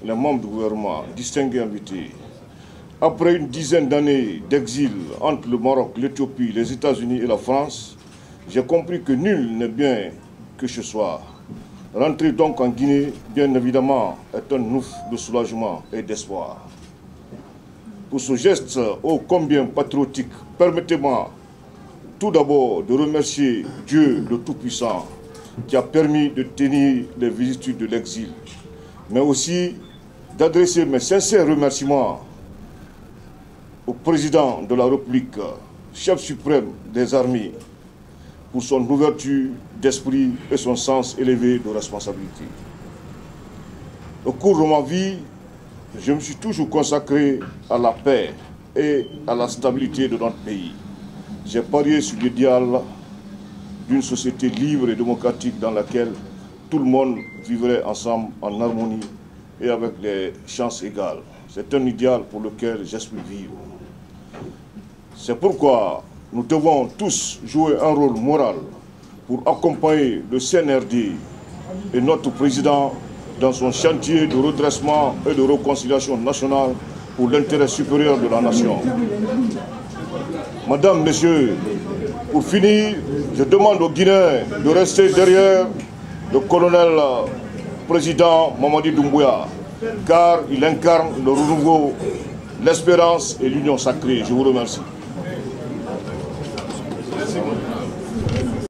les membres du gouvernement, distingués invités, après une dizaine d'années d'exil entre le Maroc, l'Éthiopie, les États-Unis et la France, j'ai compris que nul n'est bien que chez soi. Rentrer donc en Guinée, bien évidemment, est un ouf de soulagement et d'espoir. Pour ce geste ô combien patriotique, permettez-moi tout d'abord de remercier Dieu le Tout-Puissant qui a permis de tenir les vicissitudes de l'exil, mais aussi d'adresser mes sincères remerciements au président de la République, chef suprême des armées, pour son ouverture d'esprit et son sens élevé de responsabilité. Au cours de ma vie, je me suis toujours consacré à la paix et à la stabilité de notre pays. J'ai parié sur l'idéal d'une société libre et démocratique dans laquelle tout le monde vivrait ensemble en harmonie et avec les chances égales. C'est un idéal pour lequel j'espère vivre. C'est pourquoi nous devons tous jouer un rôle moral pour accompagner le CNRD et notre président dans son chantier de redressement et de réconciliation nationale pour l'intérêt supérieur de la nation. Madame, Messieurs, pour finir, je demande aux Guinéens de rester derrière le colonel président Mamadi Doumbouya, car il incarne le renouveau, l'espérance et l'union sacrée. Je vous remercie.